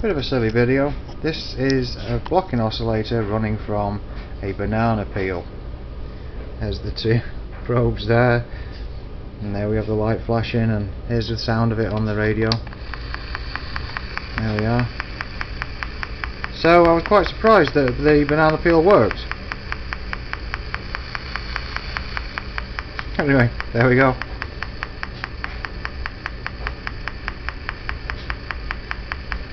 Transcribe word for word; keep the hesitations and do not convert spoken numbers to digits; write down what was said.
Bit of a silly video. This is a blocking oscillator running from a banana peel. There's the two probes there, and there we have the light flashing, and here's the sound of it on the radio. There we are. So I was quite surprised that the banana peel worked. Anyway, there we go.